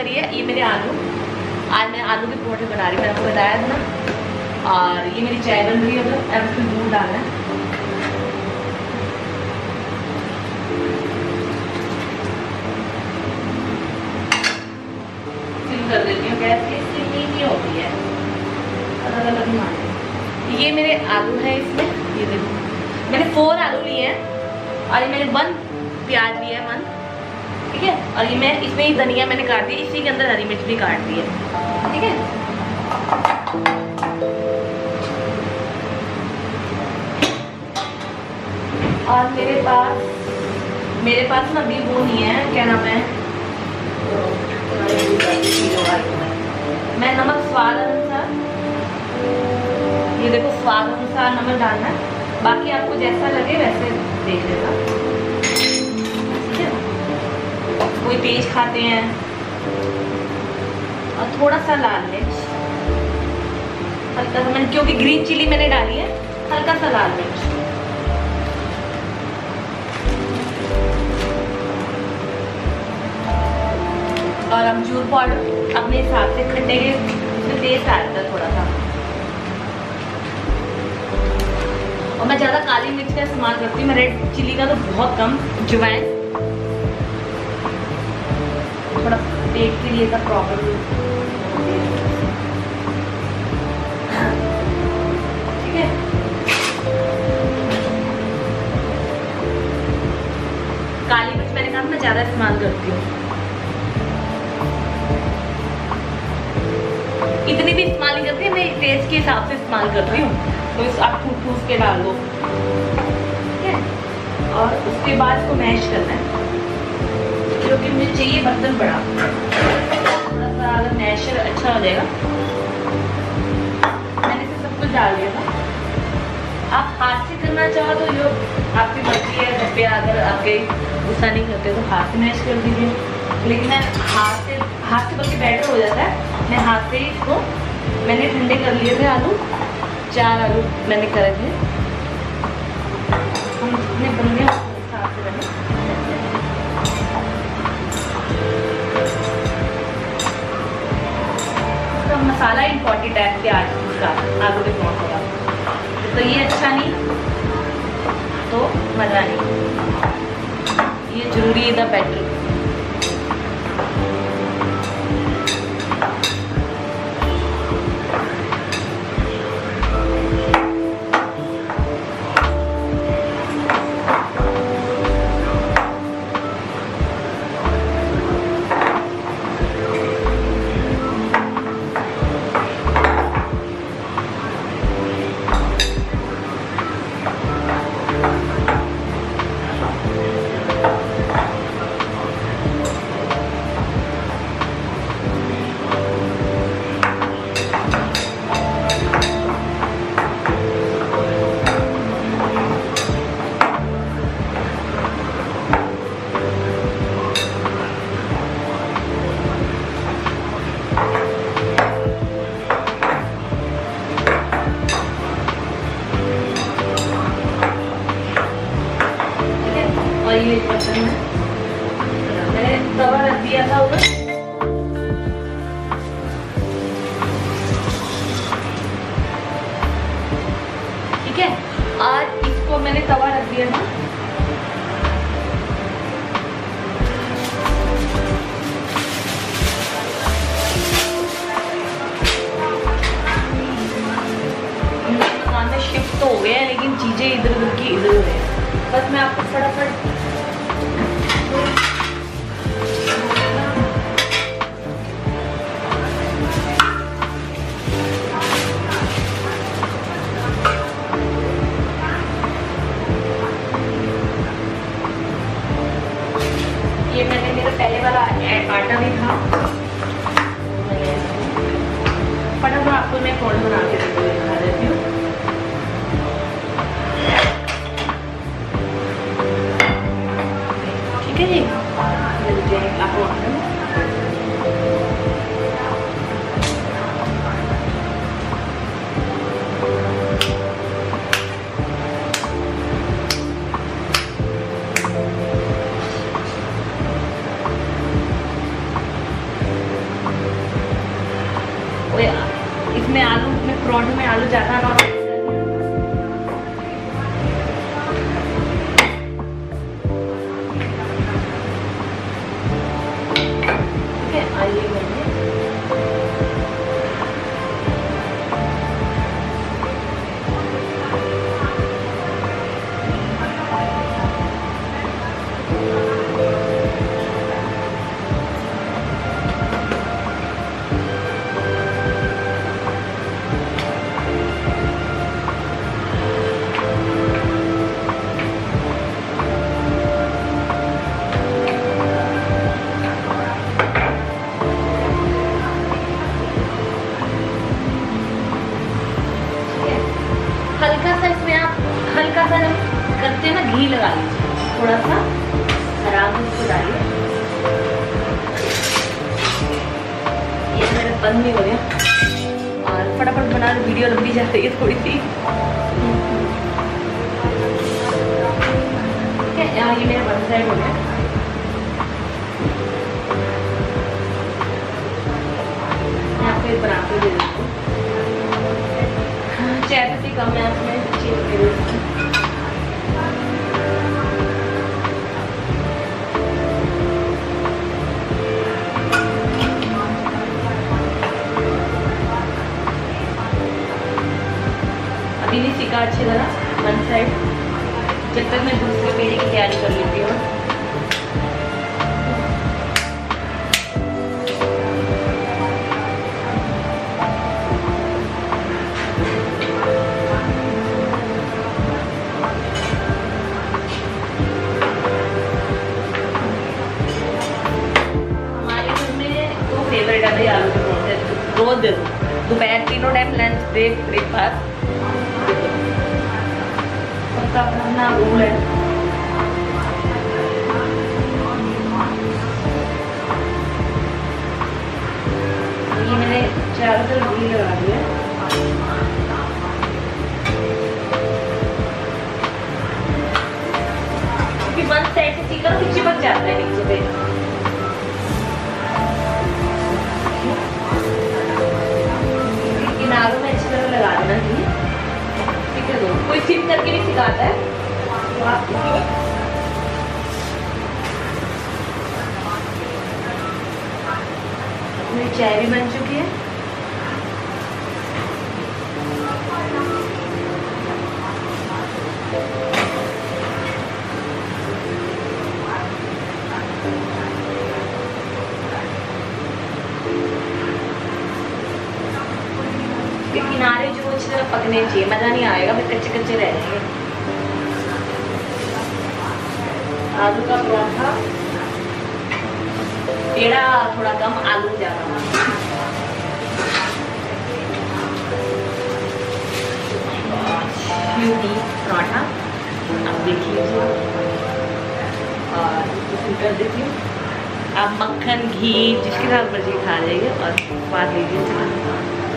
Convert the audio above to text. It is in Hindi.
करी है। ये मेरे आलू, आज मैं आलू के परोठे बना रही हूँ, मैंने आपको बताया था ना। और ये मेरी चाय बन रही है, अब इसमें दूध डालना है। सिम कर देती हूँ गैस की, इससे नहीं होती है, अलग अलग मार। ये मेरे आलू है, इसमें ये देखो मैंने 4 आलू लिए हैं और ये मैंने 1 प्याज लिया है 1, ठीक है। और ये मैं इसमें ही धनिया मैंने काट दी, इसी के अंदर हरी मिर्च भी काट दी है, ठीक है। और मेरे पास ना अभी वो नहीं है, क्या नाम है, मैं नमक स्वाद अनुसार, ये देखो स्वाद अनुसार नमक डालना है, बाकी आपको जैसा लगे वैसे देख लेना, ठीक है। कोई तेज खाते हैं। और थोड़ा सा लाल मिर्च हल्का सा, मैंने क्योंकि ग्रीन चिली मैंने डाली है, हल्का सा लाल मिर्च। और अमचूर पाउडर अपने हिसाब से, खट्टे के उसमें टेस्ट आता है थोड़ा सा। और मैं ज़्यादा काली मिर्च का इस्तेमाल करती हूँ, मैं रेड चिली का तो बहुत कम। अजवाइन थोड़ा पेट के लिए का प्रॉब्लम, ठीक है। काली मिर्च मैंने कहा मैं ज़्यादा इस्तेमाल करती हूँ, इतनी भी इस्तेमाल नहीं करती, मैं टेस्ट के हिसाब से इस्तेमाल करती हूँ, तो इस आप ठूस के डाल दो, ठीक है। और उसके बाद इसको मैश करना है, क्योंकि मुझे चाहिए बर्तन बड़ा, थोड़ा सा अगर मैशर अच्छा हो जाएगा। मैंने इसे सब कुछ डाल दिया था। आप हाथ से करना चाहो तो जो आपकी मर्जी है, घर पे अगर आपके गुस्सा नहीं करते तो हाथ से मैश कर दीजिए, लेकिन मैं हाथ से बल्कि बेटर हो जाता है। मैं हाथ से ही इसको, मैंने ठंडे कर लिए थे आलू, 4 आलू मैंने करे थे, हम जितने बंदे हैं उस हिसाब से बने। तो मसाला इम्पोर्टेंट है प्याज का, आलू के परोठे का, तो ये अच्छा नहीं तो मज़ा नहीं, ये जरूरी है, द बेटर। और ये बर्तन में मैंने तवा रख दिया था ऊपर, ठीक है। और इसको मैंने तवा रख दिया था, मकान में शिफ्ट तो हो गया है, लेकिन चीजें इधर उधर की इधर हो गई। बस मैं आपको फटाफट ये मैंने मेरा पहले वाला आटा भी था, फटाफट आपको मैं परोठे बना के दिखा देती हूँ। सा इसमें आप हल्का सा जब करते हैं ना घी लगा लीजिए, थोड़ा सा आराम से इसको डालिए। ये मेरा बंद नहीं हो गया और फटाफट बना रहे, वीडियो लंबी जा रही है थोड़ी सी। ठीक है, ये मेरा वन साइड हो गया। मैं आपको एक बना के दे देती हूँ। चाय पत्ती कम है इसमें, चीज दे देती हूँ। अभी नहीं सीखा अच्छी तरह वन साइड, जब तक मैं दूसरे पेड़े की तैयारी कर लेती हूँ। हमारे घर में दो फेवरेट है भाई, आलू के परोठे रोज दे दो, दोपहर तीनों टाइम, लंच ब्रेक ब्रेकफास्ट, सबका अपना रूल है। ये मैंने चारों तरफ घी लगा दिया। क्योंकि वन साइड से चिकन भी चिपक जाता है नीचे पे। किनारों में अच्छी तरह लगा देना घी। ठीक है, कोई सिम करके भी सिखाता है तो आप मेरी चाय भी बन चुकी है। किनारे जो अच्छी तरह पकने चाहिए, मजा नहीं आएगा, फिर कच्चे कच्चे रह जाएंगे। आलू का पराठा पेड़ा थोड़ा कम, आलू ज्यादा। पराठा अब देख लीजिए और कर देती हूँ। आप मक्खन घी जिसके साथ मर्जी खा जाइए और स्वाद लीजिए।